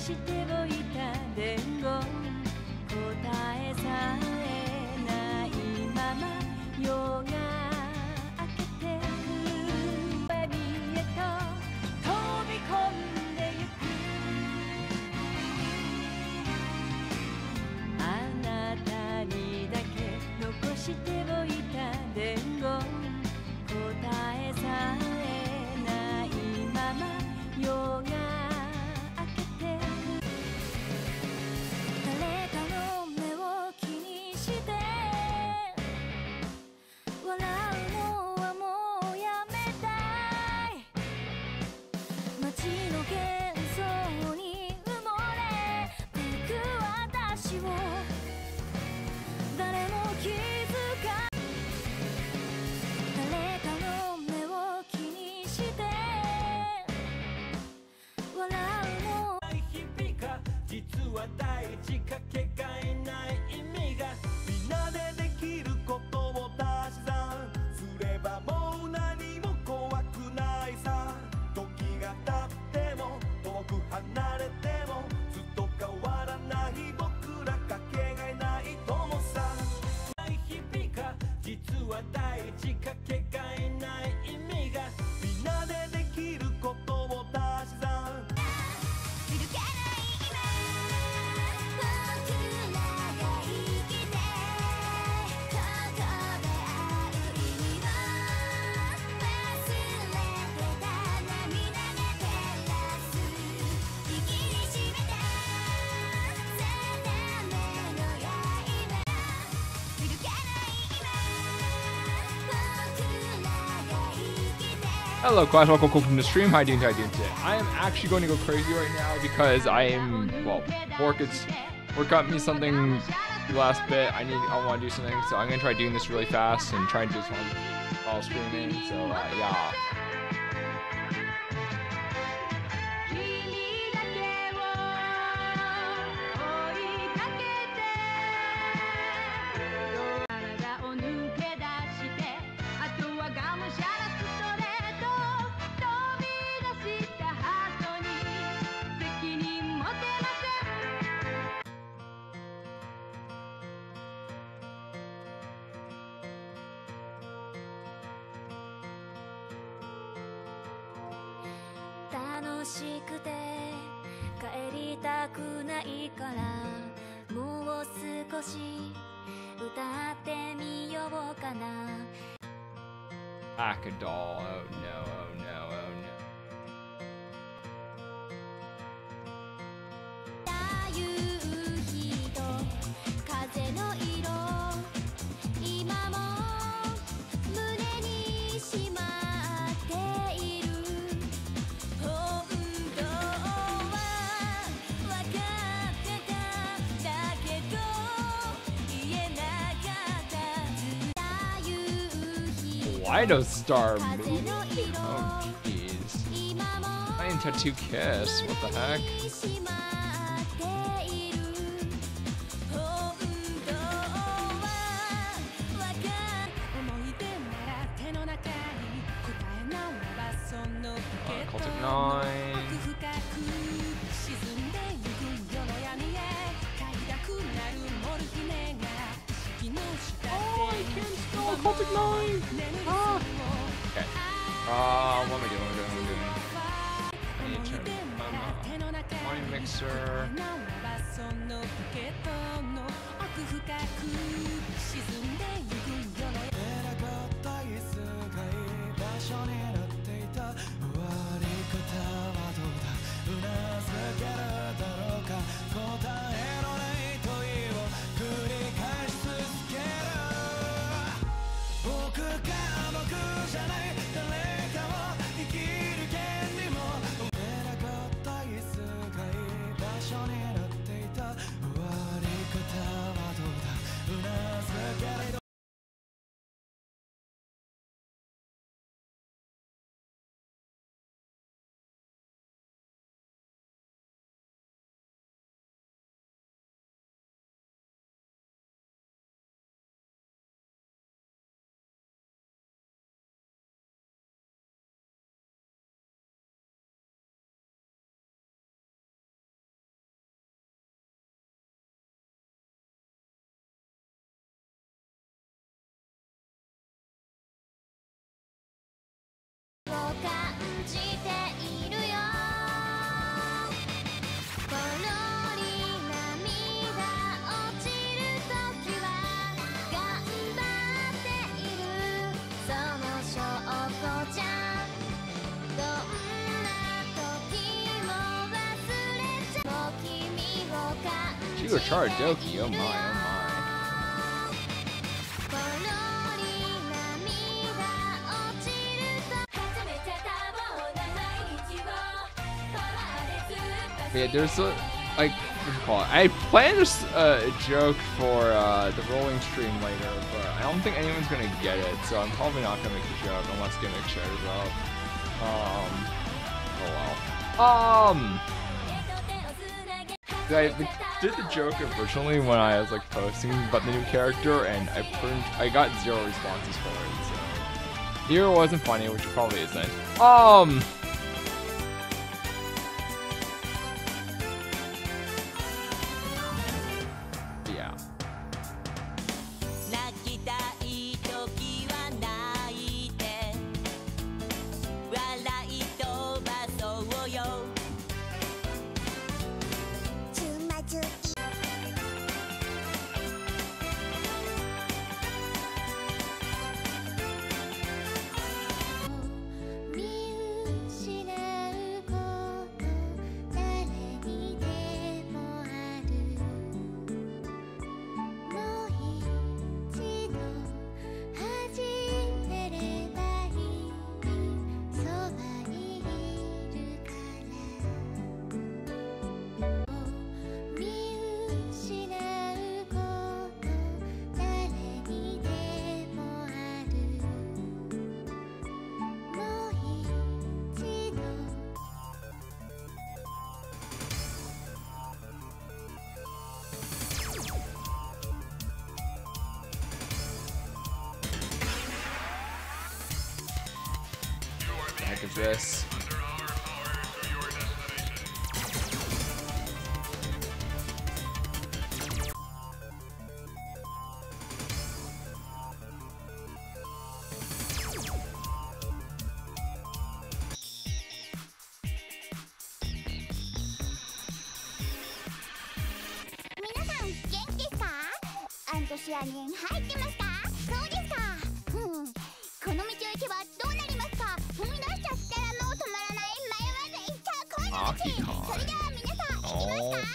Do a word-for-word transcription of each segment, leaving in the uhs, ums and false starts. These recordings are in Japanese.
しておいた伝言、答えさえないまま夜が明けてく、海へと飛び込んでゆく。あなたにだけ残しておいた伝言、答えさえないまま夜が明けてく。誰かの目を気にして笑うのはもうやめたい。街の幻想に埋もれてく私を誰も気づかない。誰かの目を気にして笑うの日々が実は大事、かけがえない意味が、みんなでできることを足し算すればもう何も怖くないさ。時が経っても遠く離れてもずっと変わらない僕ら、かけがえない友さ。日々が実は大事、かけがえない意味が、みんなでできることを足し算。 揺るがない今、僕らが生きてここで会う意味を忘れてた涙が照らす、握りしめた定めの刃、揺るがない今、僕らが生きて。 Hello, guys. Welcome from the stream. How you doing? How you doing today? I am actually going to go crazy right now because I am, well, work it's work got me something the last bit. I need, I want to do something, so I'm gonna try doing this really fast and try and do this while, while streaming. So uh, yeah. 君だけを追いかけて体を抜け出して、あとはがむしゃらストレート、飛び出したハートに責任持てません。楽しくて帰りたくないから、もう少し歌ってみようかな。 Hack a doll. Oh no, oh no, oh no. 夕日と風の色、今も胸にしまっている。本当は分かってただけど言えなかった。夕日 Why does Star 風 move? の色、 Oh jeez. 今も I am Tattoo Kiss. What the heck? しまっている。本当はわかん、思い出なら手の中に、答えならばそのポケット Celtic の Nine. 奥深く沈んでゆく夜の闇へ、快楽なるモルヒネが意識の下で Oh, I can't spell Celtic Nine. 眠る Ah. その Okay. Uh, what am I doing? What am I doing? I need to turn um, uh, Money Mixer. そのポケットの奥深く沈んでゆく夜の選かった異世界場所になっていた。終わり方はどうだ、うなずけるだろうか。答えのない問いを繰り返し続ける。僕が僕じゃない、誰かを生きる権利も。選かった異世界場所になっていた。終わり方はどうだ、うなずける Ego Charadoki, oh my, oh my. Yeah, there's a, like, what do you call it? I planned a, uh, a joke for uh, the rolling stream later, but I don't think anyone's gonna get it, so I'm probably not gonna make the joke unless Gimmick shares up. Um, oh well. Um, I did the joke originally when I was like posting about the new character, and I put, I got zero responses for it, so either it wasn't funny, which it probably isn't. Um. Of this. Oh.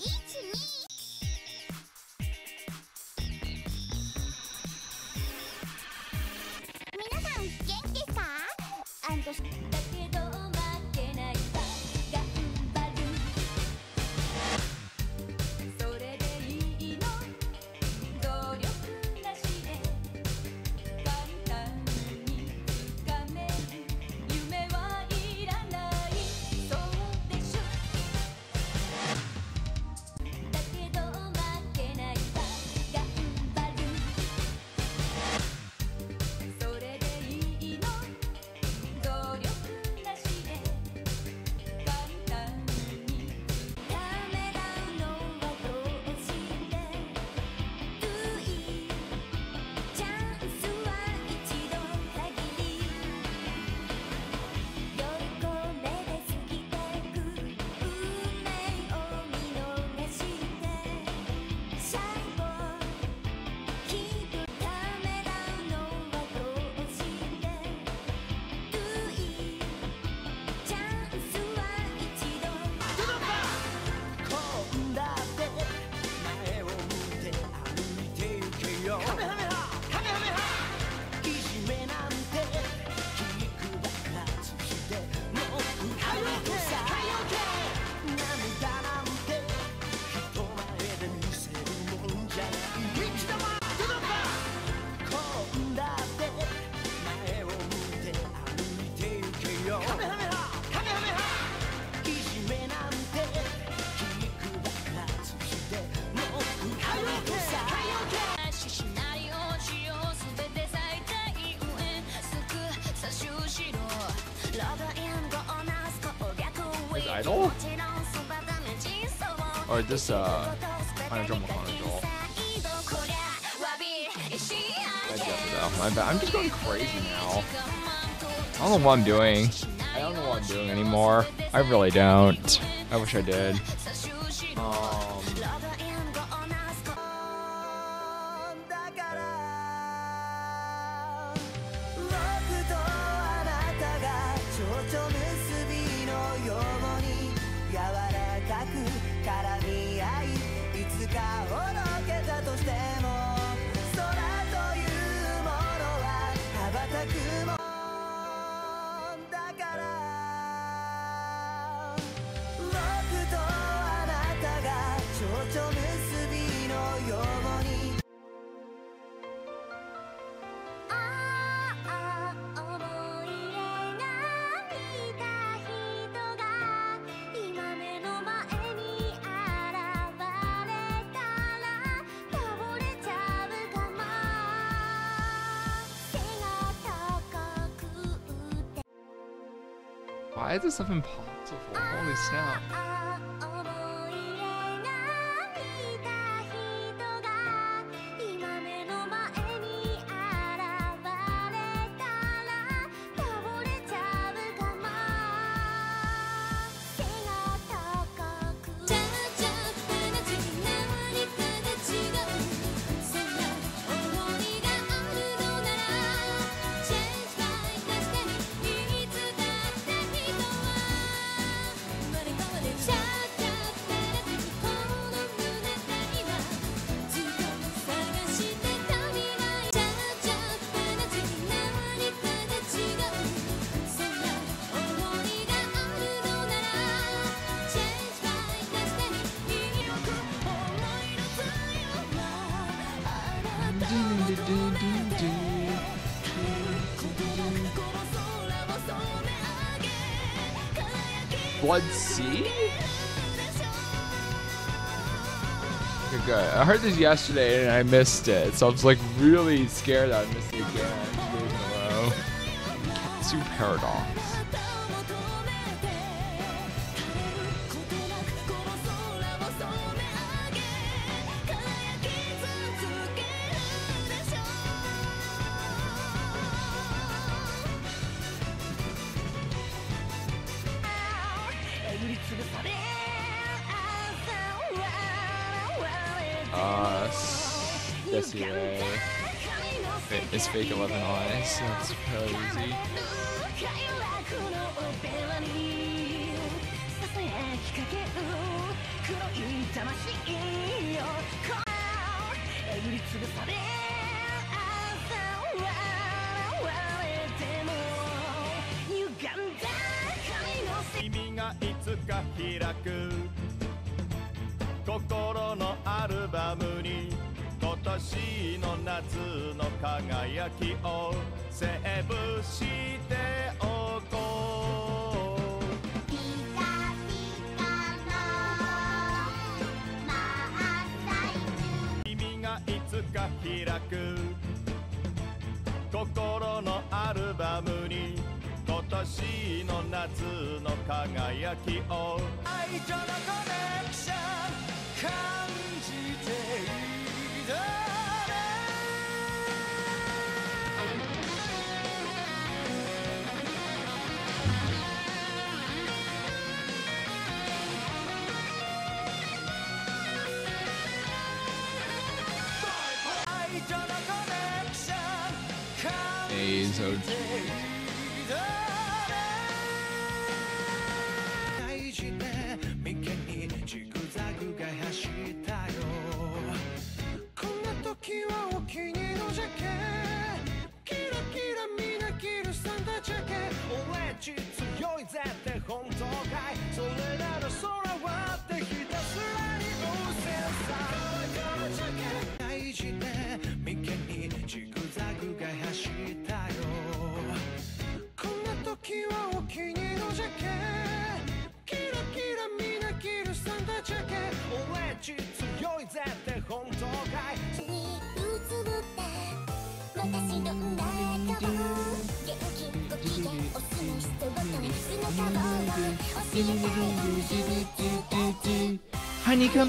Idol? Or this uh Final Drum Joel? My bad. I'm just going crazy now. I don't know what I'm doing. I don't know what I'm doing anymore. I really don't. I wish I did. Um くもんだから僕とあなたが蝶々結びのようにああ思い出が見た人が今目の前に現れたら倒れちゃうかも背が高くて Why is this stuff impossible? Holy snap. 思い出が見た人が今目の前に現れたら倒れちゃうかも背が高くちゃちゃってなち何かが違うそんな思いがあるのなら Change by 出していつだって人は生まれ変わるちゃちゃってなちこの胸で今ずっと探してた未来ちゃちゃってなち何かが違うそんな思いがあるのなら Change by 出していいよ思いの強なあなたの声ことなくこの空を染め上げ輝き Blood Sea? Okay, good. I heard this yesterday and I missed it, so I was like really scared that I missed it again. Two days in a row. Katsu Paradox. あー、ですよね。It's fake eleven eyes. That's really easy. 君がいつか開く心のアルバムに今年の夏の輝きをセーブしておこうピカピカの真っ最中君がいつか開く心のアルバムに今年の夏の輝きを愛情のコネクション感じていたね愛情のコネクション感じていたね大事で眉間にジグザグが走ったよこんな時はお気に入りのジャケキラキラみな着るサンダジャケ俺っち強いぜって本当かいそれなら空はってひたすらにうせさ大事で眉間にジグザグが走ったよこんな時はお気に入りのジャケキラキラみな着るサンダジャケ俺っち強いぜって本当かいにうつぶって私の中を元気ご機嫌おすの人ごとに姿を教えたい Honeycomb.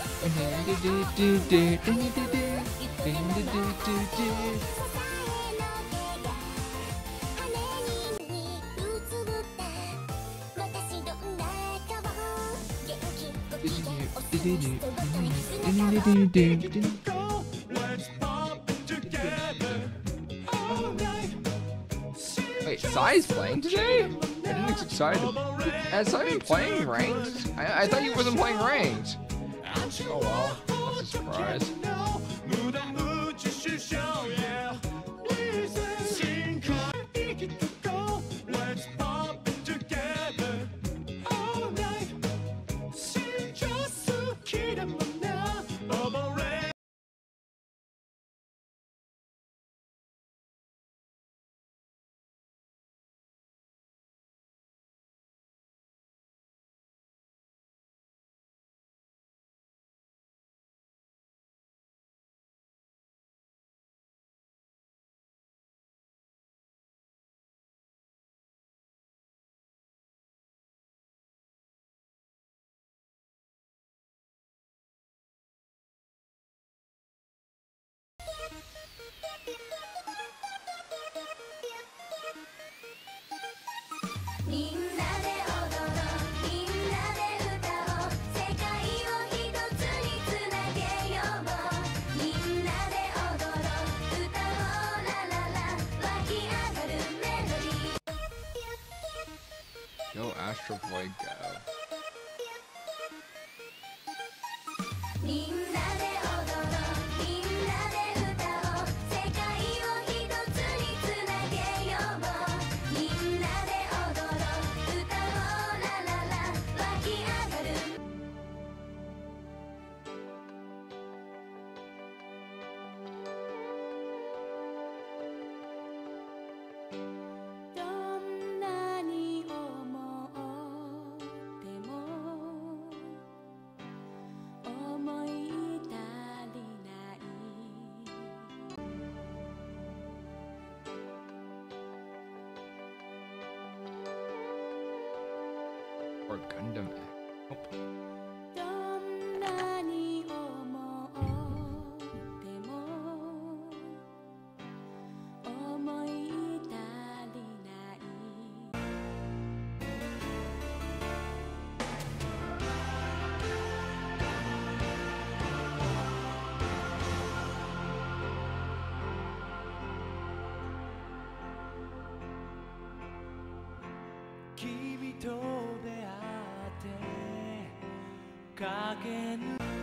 Wait, Sai's playing today? I didn't get excited. Has Sai been playing ranked? I, I thought he wasn't playing ranked. Oh well, that's a surprise. Astro Boy go. みんなで踊ろうみんなで歌おう世界を一つにつなげようみんなで踊ろう歌おうラララ湧き上がるどんなに思っても思い足りない Or Gundam X. Nope. どんなに思っても思い足りない君と出会って駆け抜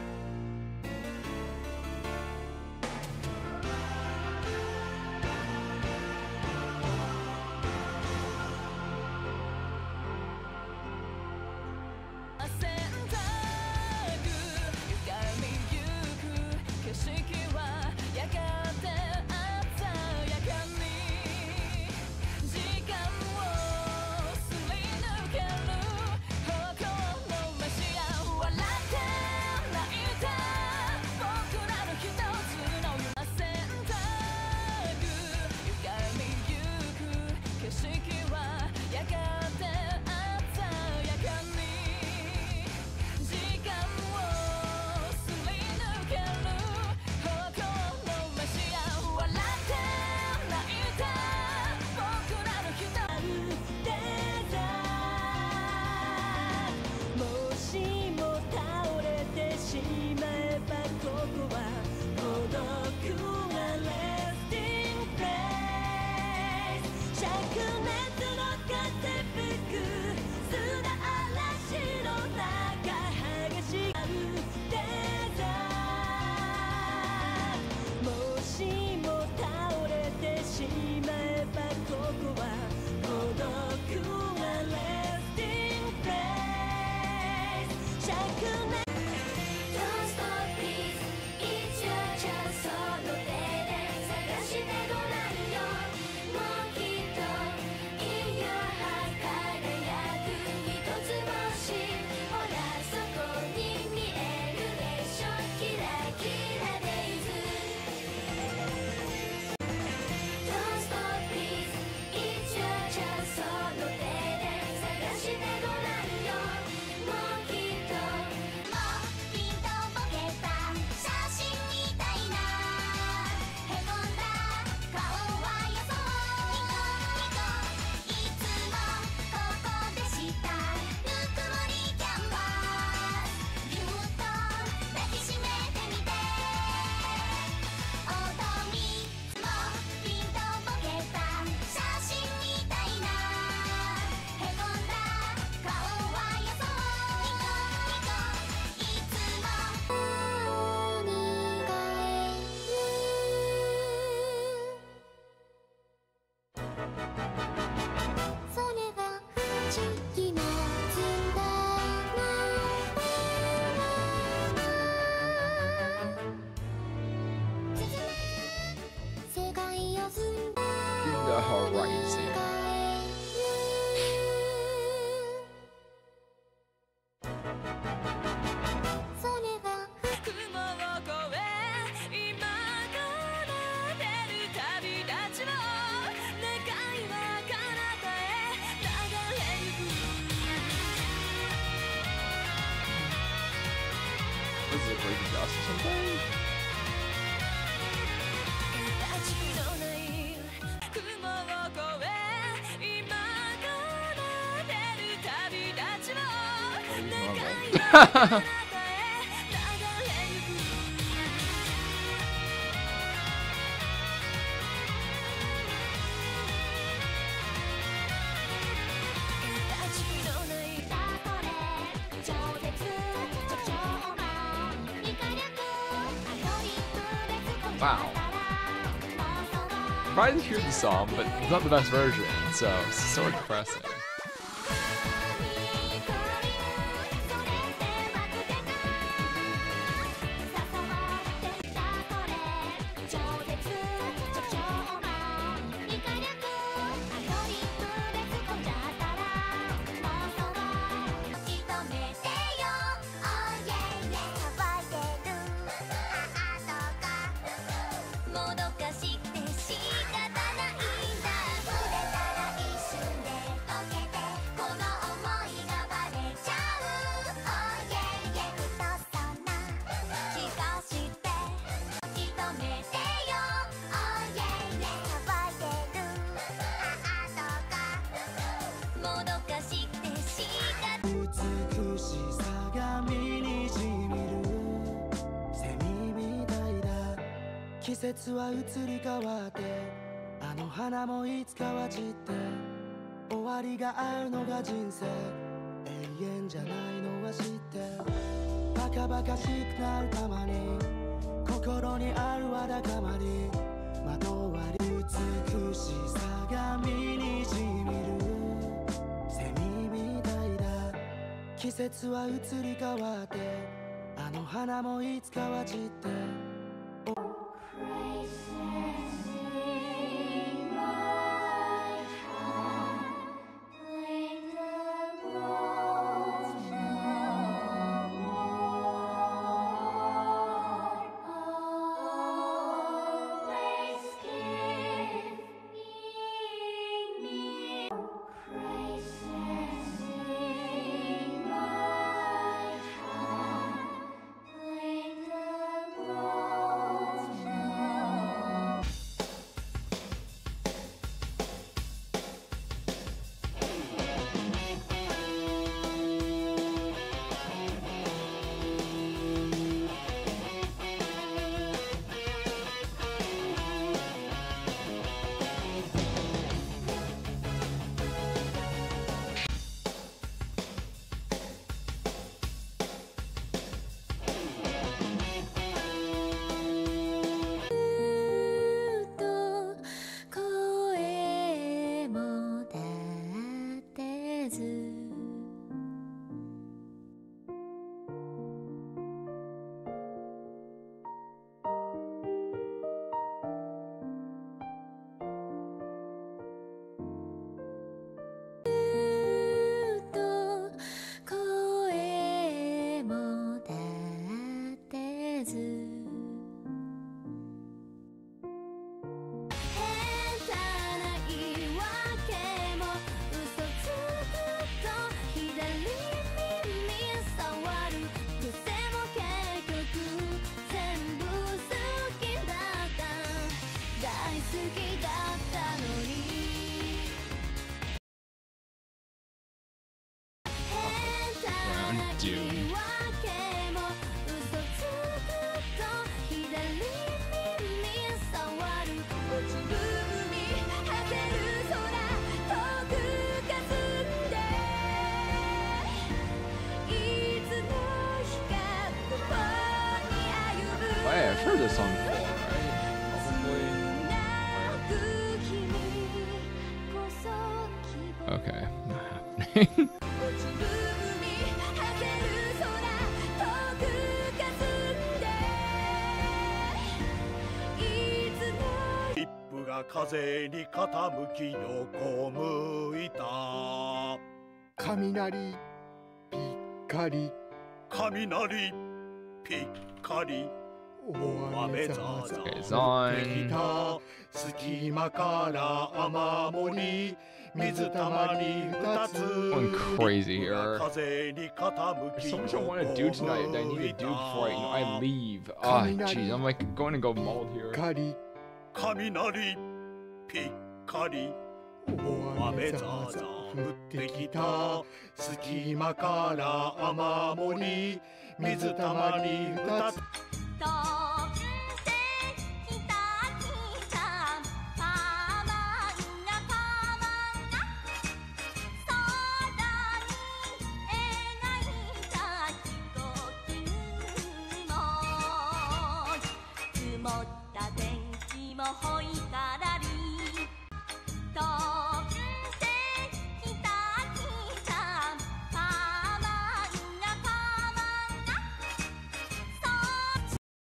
選択歪みゆく景色はやがて鮮やかに時間をすり抜ける方向のメシア笑って泣いた僕らの一つの選択歪みゆく景色はやがて鮮やかに時間をすり抜ける方向のメシア笑って泣いた僕らの一つデザもしも倒れてしまえばここは孤独なレスティングプレイス灼熱の風吹く砂嵐の中激しくデザもしも倒れてしまえばここは孤独なレスティングプレイス灼熱 Don't stop please It's your chance その手で探してごらんよもうきっと In your heart 輝く一つ星ほらそこに見えるでしょキラキラデイズ Don't stop please It's your chance その手で探してごらんよもうきっともうピンとボケた写真みたいなへこんだ顔はよそうニコニコいつもここでしたぬくもりキャンバスぎゅっと抱きしめてみておとみつもピンとボケた写真みたいなへこんだ顔はよそうニコニコいつもにがえそれは不思議なつだな世界を踏んだ In the horizon. それは雲を越え今から出る旅立ちを願いは彼方へ流れゆく This is a break of dust or something? 形のない雲を越え今から出る旅立ちを願いは彼方へ流れゆく 形のない Wow. I'm surprised to hear the song, but it's not the best version, so it's so depressing. 季節は移り変わってあの花もいつかは散って終わりがあるのが人生永遠じゃないのは知ってバカバカしくなるたまに心にあるわだかまり惑わり美しさが身にしみるセミみたいだ季節は移り変わってあの花もいつかは散って Hey, I've heard this song before, right? Probably. Okay, not happening. 「風に傾き横向いた」「雷ぴっかり」「雷ぴっかり」「大雨ざーざー降ってきた」「隙間から雨漏り」「水たまり二つ」 Going crazy here. 風に傾き There's so much I want to do tonight that I need to do before I, I leave. Ah, jeez, I'm like going to go mauled here. 雷ぴっかり大雨ざーざー降ってきた隙間から雨漏り水たまり二つ曇ったのほいからり飛んできたきたかまんがかまんがそう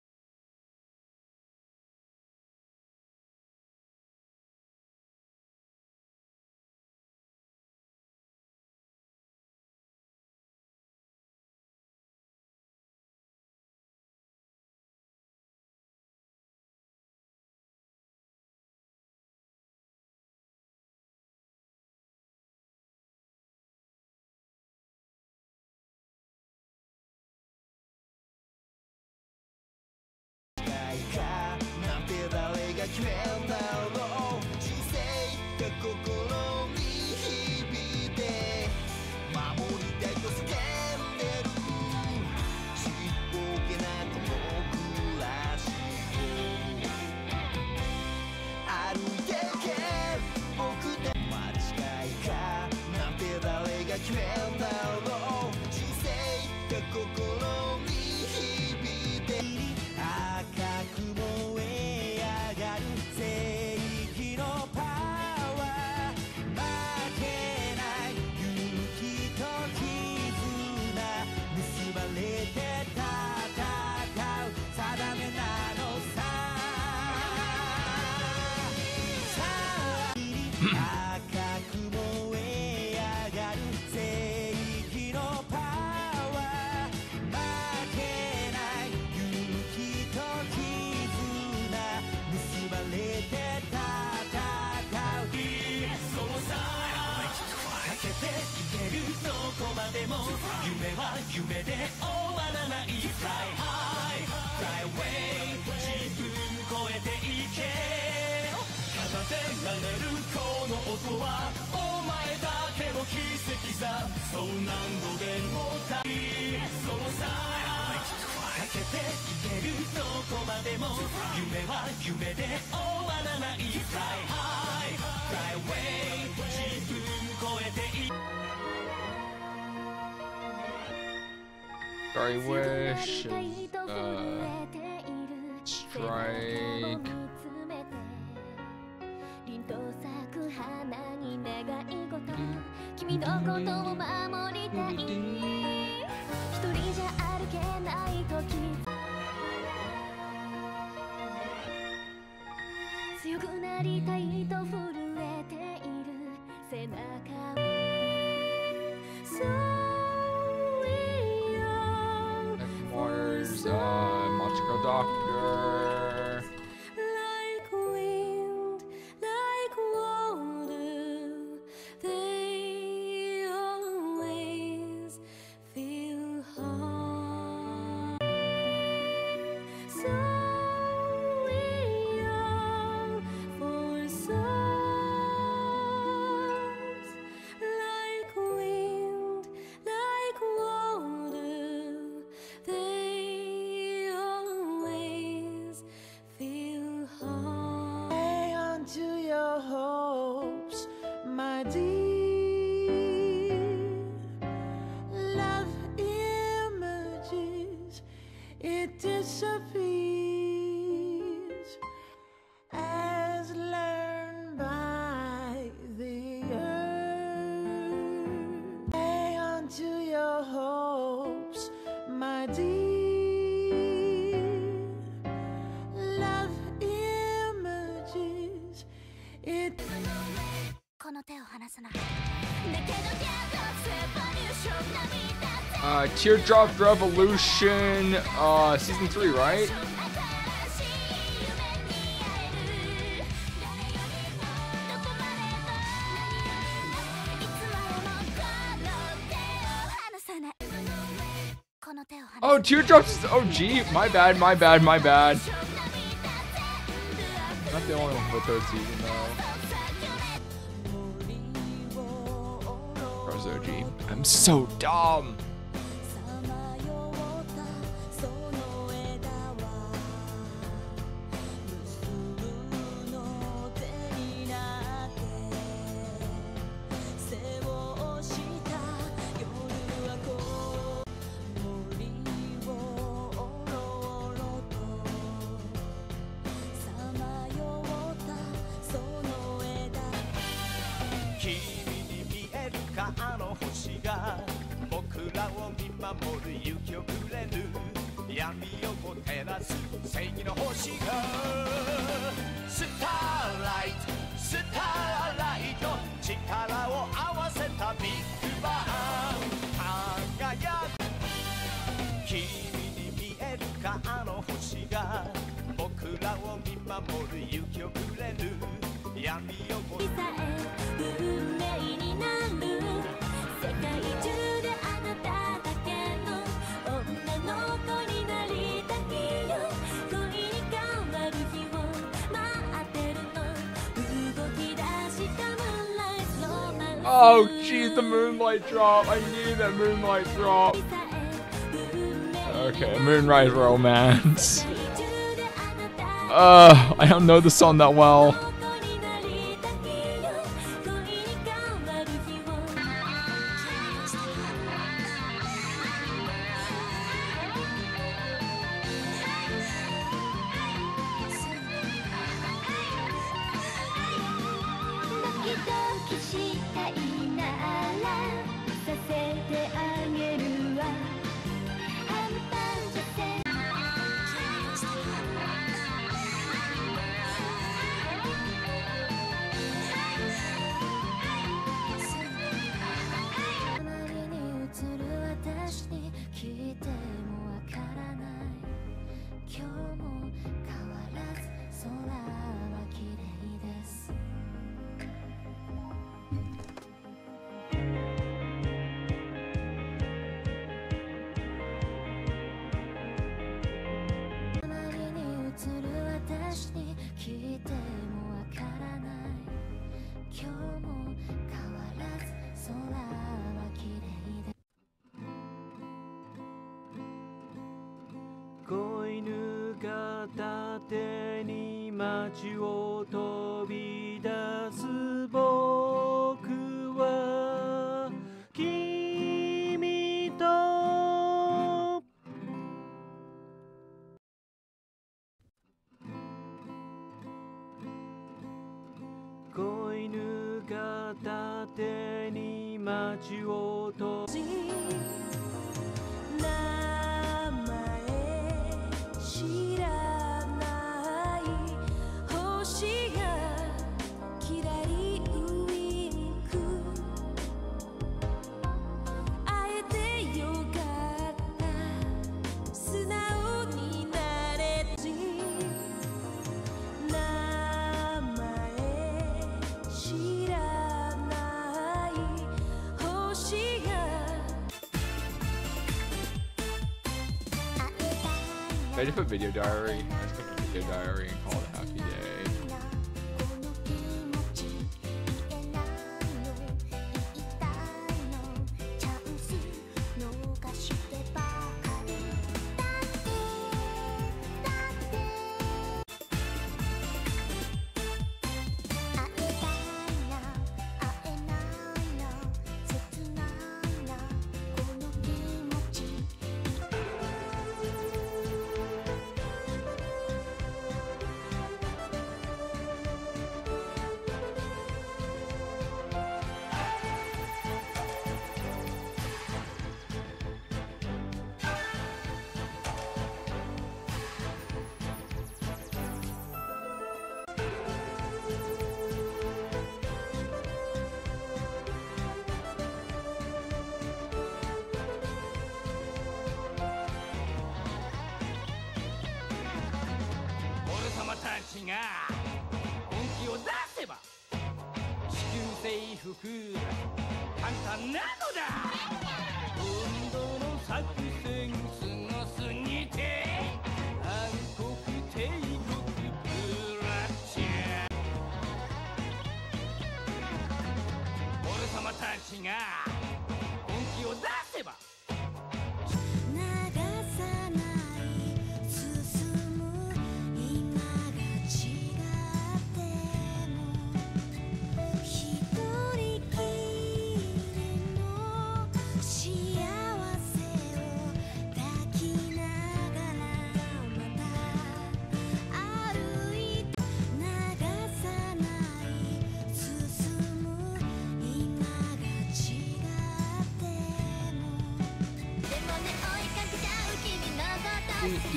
なんて誰が決めんだろう人生が心に響いて守りたいと叫んでるちっぽけなこの暮らしを歩いてけ僕で間違いかなんて誰が決めんだろう人生が心に響いて赤く燃え上がる正義のパワー負けない勇気と絆結ばれて戦う定めなのささあ赤く燃え上がる正義のパワー負けない勇気と絆結ばれて戦うそうさかけていけるどこまでも夢は夢で終わらない Fly high, fly away 自分超えていけ奏でられるこの音はお前だけの奇跡さそう何度でもたいそうさかけていけるどこまでも夢は夢で終わらない Fly high, fly away 自分超えてい Sorry, wish is, uh, strike. 凛と咲く花に願い事君のことを守りたい一人じゃ歩けない時強くなりたいと震えている背中を Waters, uh, Machiko Doctor. Like wind, like water, they always feel hard. So we are for souls, like wind, like water, they always feel hard. Hang on to your hopes, my dear. Love emerges, it disappears as learned by the earth. Hang on to your hopes, my dear. Love emerges, it この手を離すな Uh, Teardrop Revolution, uh, season three, right? Oh, Teardrops is O G. My bad, my bad, my bad. Not the only one for the third season, though. Rose O G. I'm so dumb. る勇気をくれる闇をも照らす正義の星がスターライトスターライト力を合わせたビッグバン輝く君に見えるかあの星が僕らを見守る勇気をくれる闇をもさえ運命になる世界中であなただけの女の子になりたいよ恋に変わる日を待ってるの動き出した Moonlight Romance Oh, jeez, the moonlight drop. I need that moonlight drop. Okay, Moonrise Romance. Uh, I don't know the song that well. 子犬が縦に街を飛び出す僕は君と子犬が縦に街を飛び Did I just put video diary? I just put video diary and call it a happy day. が本気を出せば地球征服簡単なのだ。今度の作戦すごすぎて暗黒帝国ブラッチャー俺様たちが本気を出せば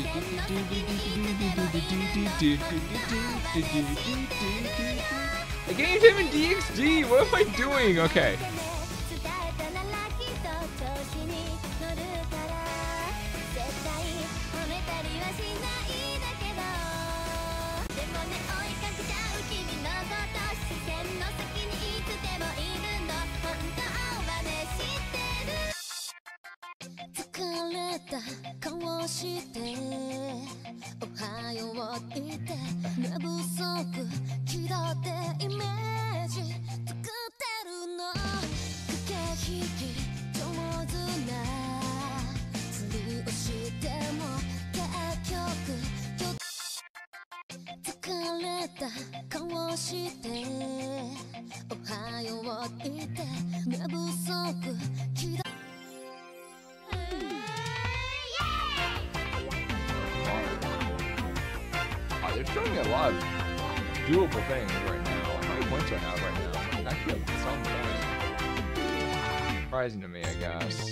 I gained him in D X D. What am I doing? Okay. They're showing me a lot of doable things right now. How many points do I have right now? I actually have some points. Surprising to me, I guess.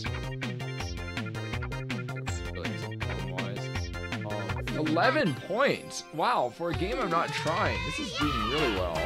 Um, eleven points! Wow, for a game I'm not trying, this is doing really well.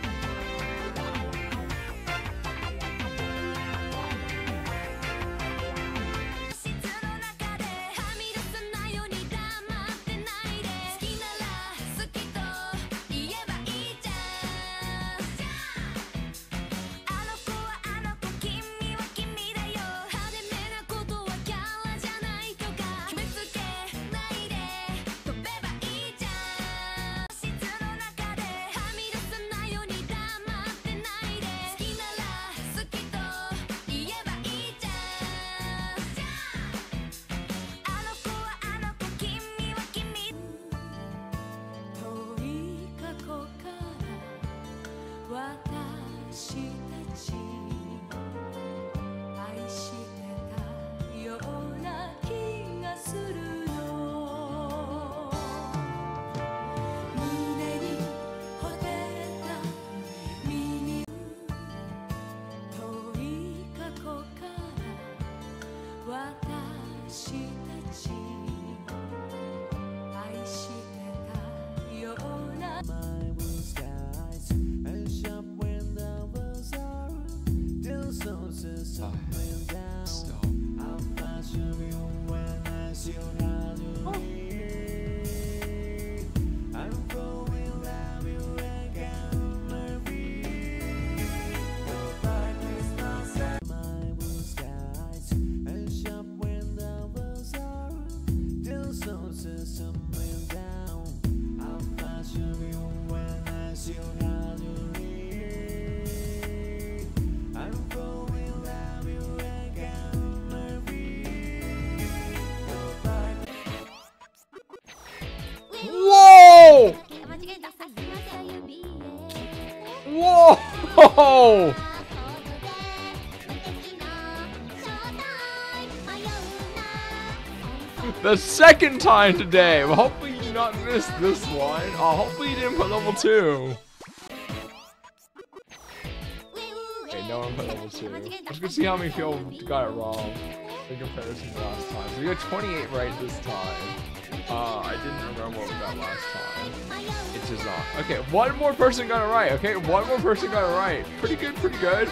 Whoa! Whoa! The second time today. Well, hopefully you did not miss this one. Oh, hopefully you didn't put level two. Okay, no one put level two. Let's go see how many people got it wrong in comparison to last time. So we got twenty-eight right this time. Uh, I didn't remember what we got last time. It's just on. Okay, one more person got it right. Okay, one more person got it right. Pretty good, pretty good.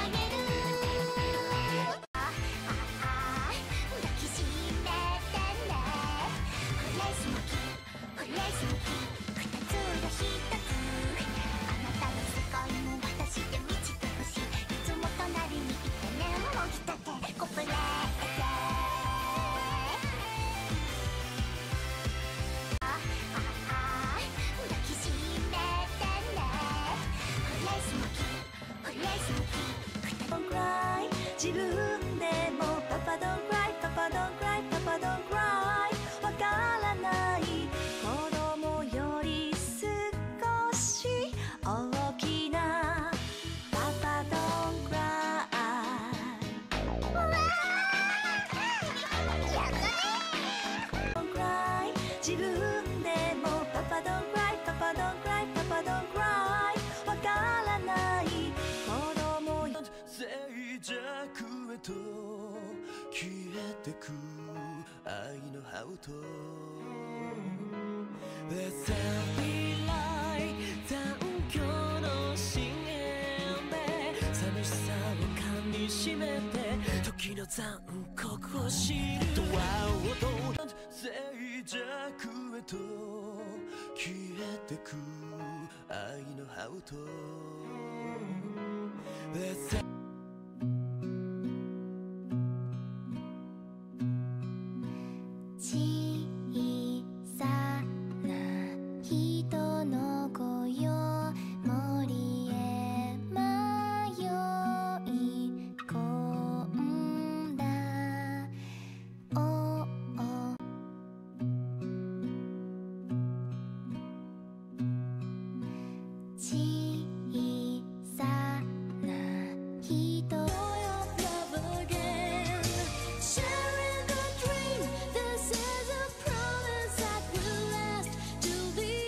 Let's be like 残響の深淵で寂しさを噛みしめて時の残酷を知るドアを通静寂へと消えてく愛のハウト Let's 小さな人の声を森へ迷い込んだおお小さな人 Love again sharing the dream this is a promise that will last till the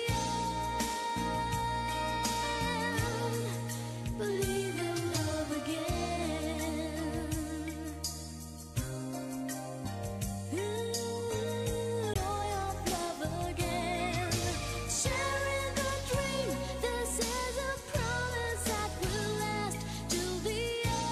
end believe in love again Ooh, joy of love again sharing the dream this is a promise that will last till the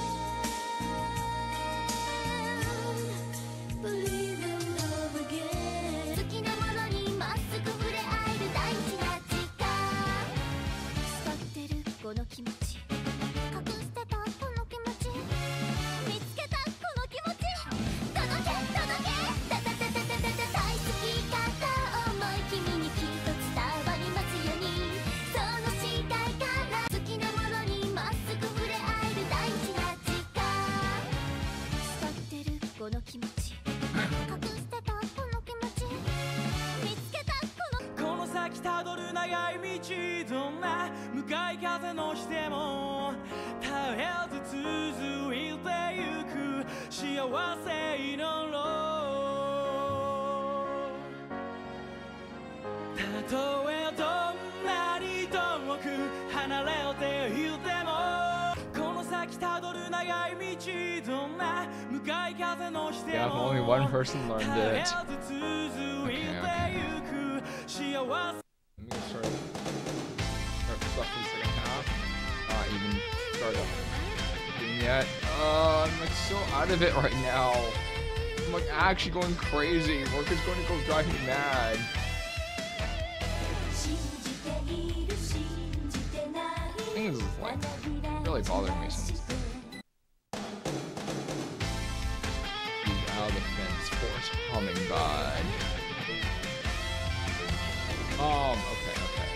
end believe in love again 好きなものにまっすぐ触れ合える大事な時間伝ってるこの気持ち隠してたこの気持ち見つけたこの気持ち届け届けたたたたたたた大好き片思い君にきっと伝わりますようにその視界から好きなものにまっすぐ触れ合える大事な時間伝ってるこの気持ち隠してたこの気持ち見つけたこのこの先たどる長い道どんな向かい風のしても絶えず続いてゆく幸せ祈ろうたとえどんなに遠く離れていてもこの先たどる長い道どんな向かい風のして Yeah, if も only one person learned it. Okay, okay. Let me start, start stuff for the second half. Not even start up yet. Uh, I'm like so out of it right now. I'm like actually going crazy. Work is going to go drive me mad. 信じている信じてない I think this is like really bothering me since out of the fence force humming by. Um, okay, okay.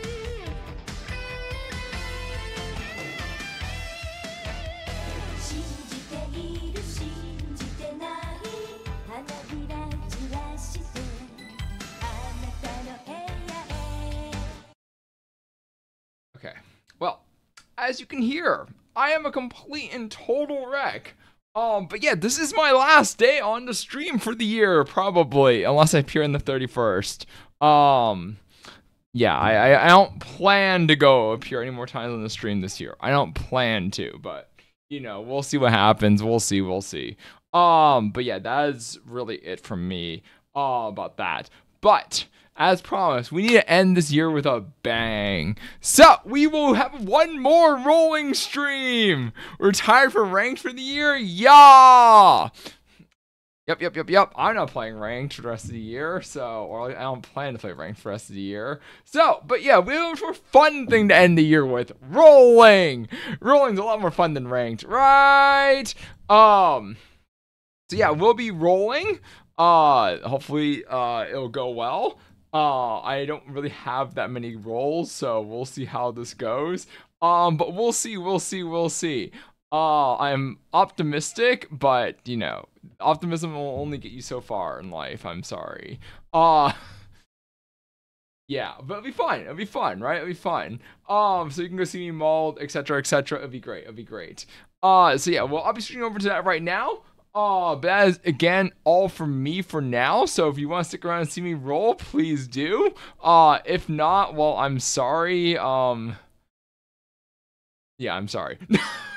信じている信じてない花びら散らしてあなたの部屋へ Okay. Well, as you can hear, I am a complete and total wreck. Um, but yeah, this is my last day on the stream for the year, probably, unless I appear on the thirty-first. Um, yeah, I, I, I don't plan to go appear any more times on the stream this year. I don't plan to, but, you know, we'll see what happens. We'll see, we'll see. Um, but yeah, that is really it from me, uh, about that. But as promised, we need to end this year with a bang. So we will have one more rolling stream. We're tired for ranked for the year. Yeah. Yep, yep, yep, yep. I'm not playing ranked for the rest of the year, so, or I don't plan to play ranked for the rest of the year. So, but yeah, we have a fun thing to end the year with. Rolling. Rolling's a lot more fun than ranked, right? Um, so yeah, we'll be rolling. Uh, hopefully, uh, it'll go well. Uh, I don't really have that many rolls, so we'll see how this goes. Um, but we'll see, we'll see, we'll see. Uh, I'm optimistic, but, you know, optimism will only get you so far in life. I'm sorry. Uh, yeah, but it'll be fine. It'll be fun, right? It'll be fun. Um, so you can go see me mauled, et cetera, et cetera. It'll be great. It'll be great. Uh, so yeah, well, I'll be switching over to that right now. Uh, but that is, again, all from me for now. So if you want to stick around and see me roll, please do. Uh, if not, well, I'm sorry. Um, yeah, I'm sorry.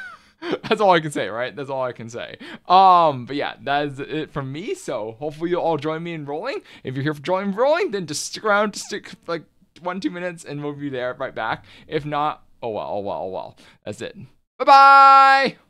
That's all I can say, right? That's all I can say. Um, but yeah, that is it from me. So hopefully you'll all join me in rolling. If you're here for joining rolling, then just stick around to stick like one, two minutes and we'll be there right back. If not, oh well, oh well, oh well. That's it. Bye-bye!